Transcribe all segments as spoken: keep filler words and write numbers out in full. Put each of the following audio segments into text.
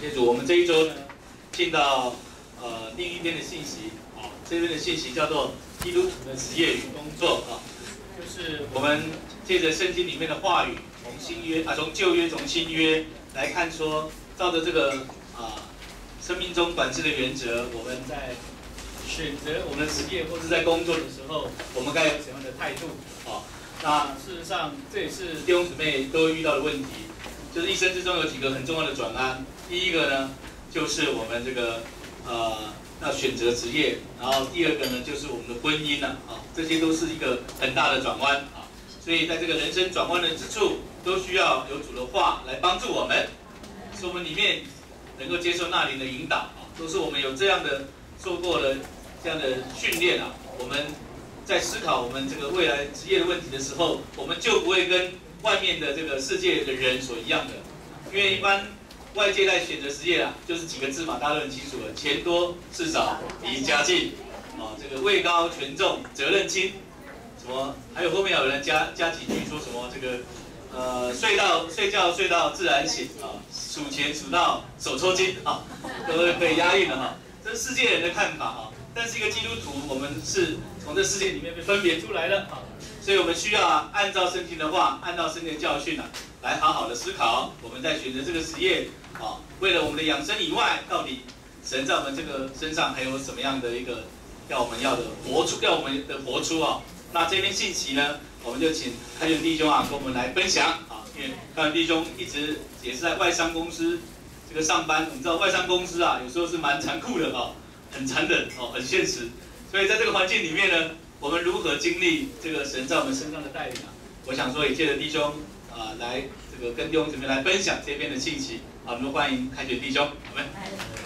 谢主，我们这一周呢，进到呃另一边的信息啊，这边的信息叫做基督徒的职业与工作啊，就是我们借着圣经里面的话语，从新约啊，从旧约从新约来看说，照着这个啊生命中管制的原则，我们在选择我们的职业或是在工作的时候，我们该有什么样的态度啊？那事实上，这也是弟兄姊妹都会遇到的问题。就是一生之中有几个很重要的转弯，第一个呢，就是我们这个呃要选择职业，然后第二个呢，就是我们的婚姻了啊，这些都是一个很大的转弯啊。所以在这个人生转弯的之处，都需要有主的话来帮助我们，使我们里面能够接受那灵的引导啊，都是我们有这样的受过了这样的训练啊，我们在思考我们这个未来职业的问题的时候，我们就不会跟外面的这个世界的人所一样的，因为一般外界在选择职业啊，就是几个字嘛，大家都很清楚了：钱多事少离家近，啊，这个位高权重责任轻，什么还有后面有人加加几句说什么这个呃睡到睡觉睡到自然醒啊，数钱数到手抽筋啊，都被押韵了哈，这是世界人的看法啊。但是一个基督徒，我们是从这世界里面被分别出来的啊。所以我们需要啊，按照圣经的话，按照圣经的教训啊，来好好的思考。我们在选择这个职业啊，为了我们的养生以外，到底神在我们这个身上还有什么样的一个要我们要的活出，要我们的活出啊？那这篇信息呢，我们就请开源弟兄啊，跟我们来分享啊。因为开源弟兄一直也是在外商公司这个上班，我们知道外商公司啊，有时候是蛮残酷的啊，很残忍哦，很现实。所以在这个环境里面呢，我们如何经历这个神在我们身上的带领啊？我想说，也借着弟兄啊、呃，来这个跟弟兄姊妹来分享这边的信息啊，我们欢迎开学弟兄，好们。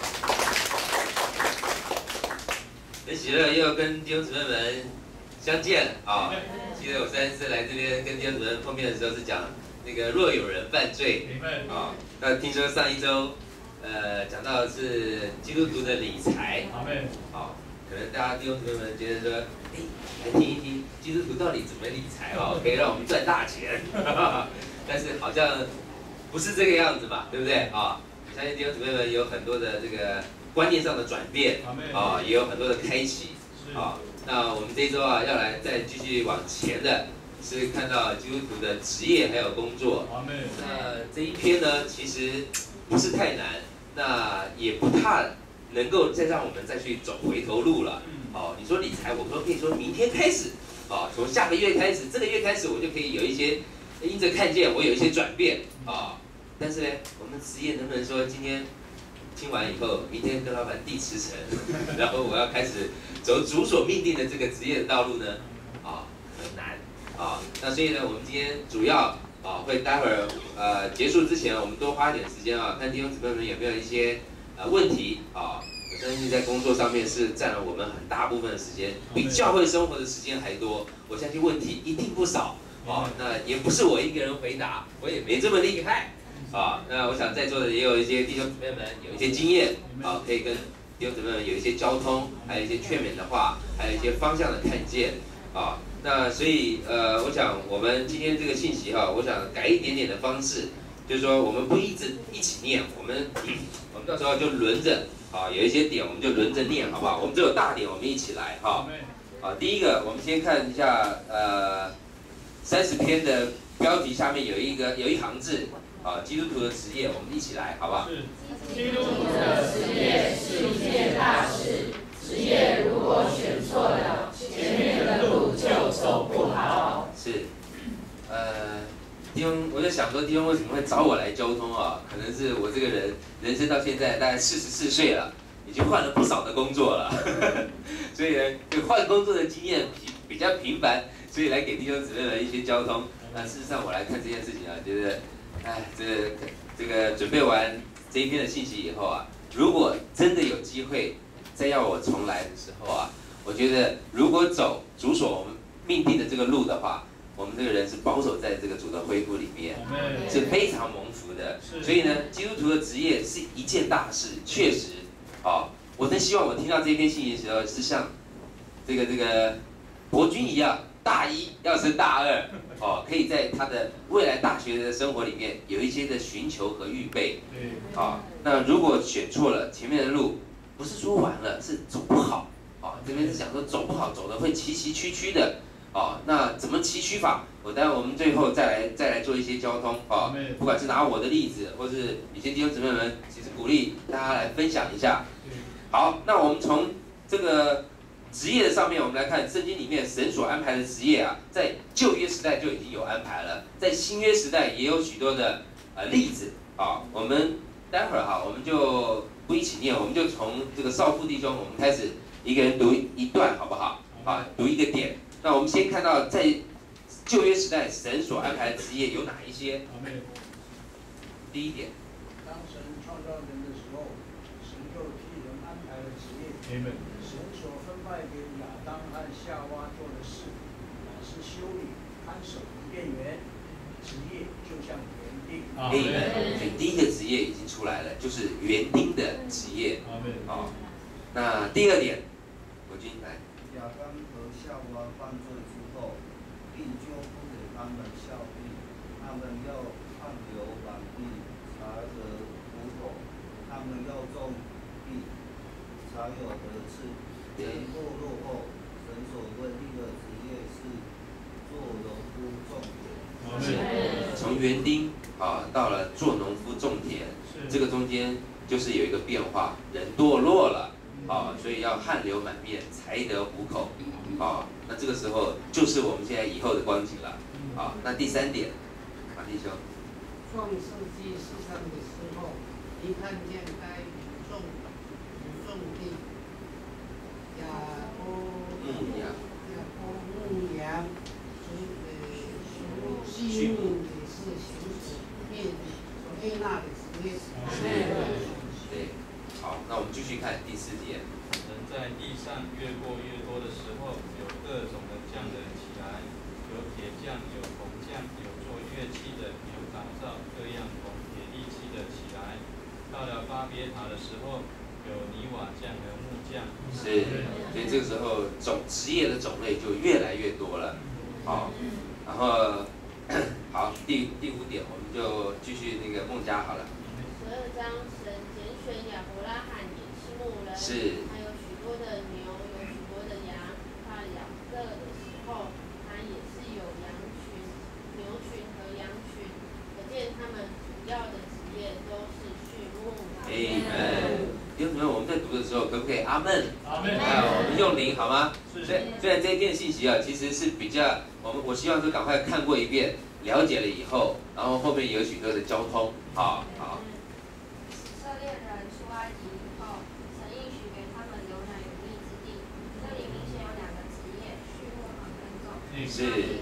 很喜乐又跟弟兄姊妹们相见啊！记得我上一次来这边跟弟兄姊妹碰面的时候是讲那个若有人犯罪啊，那听说上一周呃讲到的是基督徒的理财，好。可能大家弟兄姊妹们觉得说，哎，来听一听基督徒到底怎么理财哦，可以让我们赚大钱。但是好像不是这个样子嘛，对不对啊？相信弟兄姊妹们有很多的这个观念上的转变，啊，也有很多的开启。啊，那我们这一周啊，要来再继续往前的，是看到基督徒的职业还有工作。那这一篇呢，其实不是太难，那也不怕。能够再让我们再去走回头路了，哦，你说理财，我说可以说明天开始，哦，从下个月开始，这个月开始我就可以有一些，因着看见我有一些转变，啊、哦，但是呢，我们职业能不能说今天听完以后，明天跟老板递辞呈，然后我要开始走主所命定的这个职业的道路呢？啊、哦，很难，啊、哦，那所以呢，我们今天主要啊、哦、会待会儿呃结束之前，我们多花一点时间啊，看弟兄姊妹们有没有一些。呃，问题啊，我相信在工作上面是占了我们很大部分的时间，比教会生活的时间还多。我相信问题一定不少啊。那也不是我一个人回答，我也没这么厉害啊。那我想在座的也有一些弟兄姊妹们有一些经验啊，可以跟弟兄姊妹们有一些交通，还有一些劝勉的话，还有一些方向的看见啊。那所以呃，我想我们今天这个信息哈、啊，我想改一点点的方式。就是说，我们不一直一起念，我们我们到时候就轮着啊，有一些点我们就轮着念，好不好？我们只有大点，我们一起来哈。啊，第一个，我们先看一下呃三十篇的标题下面有一个有一行字啊，基督徒的职业，我们一起来，好不好？ 是。基督徒的职业是一件大事，职业如果选错了，前面的路就走不好。 是，呃。弟兄，我在想说，弟兄为什么会找我来交通啊？可能是我这个人人生到现在大概四十四岁了，已经换了不少的工作了，所以呢，就换工作的经验比比较频繁，所以来给弟兄姊妹们一些交通。那事实上，我来看这件事情啊，觉得，哎，这个这个准备完这一篇的信息以后啊，如果真的有机会再要我重来的时候啊，我觉得如果走主所命定的这个路的话。我们这个人是保守在这个主的恢复里面，是非常蒙福的。所以呢，基督徒的职业是一件大事，确实，哦，我真希望我听到这篇信息的时候，是像这个这个伯君一样， 大一要升大二，哦，可以在他的未来大学的生活里面有一些的寻求和预备。啊，那如果选错了，前面的路不是说完了，是走不好。啊，这边是讲说走不好，走的会崎崎岖岖的。哦，那怎么崎岖法？我待会我们最后再来再来做一些交通哦，不管是拿我的例子，或是有些弟兄姊妹们，其实鼓励大家来分享一下。好，那我们从这个职业的上面，我们来看圣经里面神所安排的职业啊，在旧约时代就已经有安排了，在新约时代也有许多的呃例子啊。我们待会儿哈，我们就不一起念，我们就从这个少妇弟兄，我们开始一个人读一段好不好？啊，读一个点。那我们先看到在旧约时代神所安排的职业有哪一些？第一点， 当神创造人的时候，神就替人安排了职业。神所分派给亚当和夏娃做的事，乃是修理、看守伊甸园，职业就像园丁。 阿门。所以第一个职业已经出来了，就是园丁的职业。阿门。好，那第二点，国军来。 亚当和夏娃犯罪之后，地就不给他们效力，他们要汗流满地，才得糊口；他们要种地，才有得吃。人堕落后，神所规定的职业是做农夫种田。 从园丁啊到了做农夫种田，这个中间就是有一个变化，人堕落了。啊，所以要汗流满面才得糊口，啊，那这个时候就是我们现在以后的光景了，啊，那第三点，马弟兄， 创世纪十三的时候，一看见该与种与种地，亚伯牧羊， 亚伯牧羊，属呃属畜牧也是行属业的，所悦纳的职业。 是，对。好，那我们继续看第四节。 人在地上越过越多的时候，有各种的匠人起来，有铁匠，有铜匠，有做乐器的，有打造各样铜铁利器的起来。到了巴别塔的时候，有泥瓦匠和木匠。 是，所以这个时候种职业的种类就越来越多了。好，然后好第第五点，我们就继续那个孟家好了。 十二章，神拣选亚伯拉罕也是牧人， 是， 还有许多的牛，有许多的羊。到雅各的时候，他也是有羊群、牛群和羊群。可见他们主要的职业都是畜牧。 阿门。弟兄姊妹，我们在读的时候，可不可以阿门？ 阿门。 哎，我们用灵好吗？虽虽然这一篇信息啊，其实是比较，我们我希望是赶快看过一遍，了解了以后，然后后面有许多的交通，好好。是，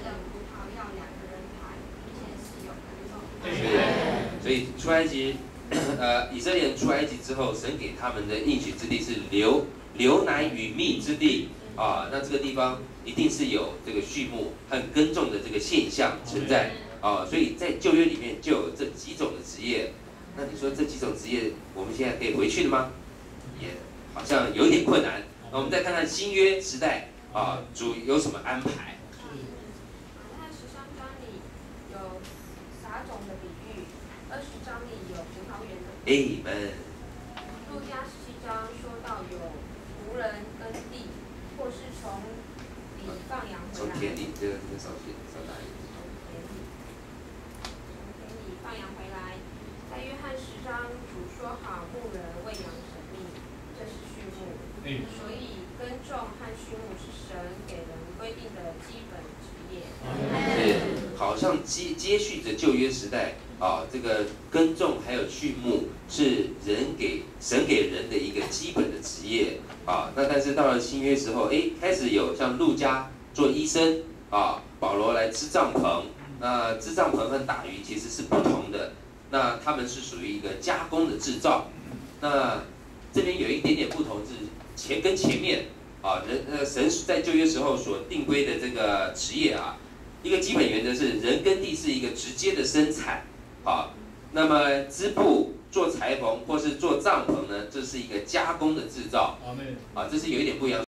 所以出埃及，呃，以色列人出埃及之后，神给他们的应许之地是流流奶与蜜之地啊。那这个地方一定是有这个畜牧和耕种的这个现象存在啊。所以在旧约里面就有这几种的职业。那你说这几种职业，我们现在可以回去了吗？也好像有点困难。那我们再看看新约时代啊，主有什么安排？Amen。 路加十七章说到有仆人耕地，或是从里放羊回来。 从田里，这个这个少写少打一点。 从田里，从田里放羊回来。在约翰十章，主说好牧人喂养生命，这是畜牧。所以耕种和畜牧是神给人规定的基本职业。 是，好像接接续着旧约时代。啊，这个耕种还有畜牧是人给神给人的一个基本的职业啊。那但是到了新约时候，哎，开始有像路加做医生啊，保罗来织帐篷。那织帐篷和打鱼其实是不同的，那他们是属于一个加工的制造。那这边有一点点不同是前跟前面啊，人呃神在旧约时候所定规的这个职业啊，一个基本原则是人耕地是一个直接的生产。好，那么织布、做裁缝或是做帐篷呢，这是一个加工的制造。啊，这是有一点不一样。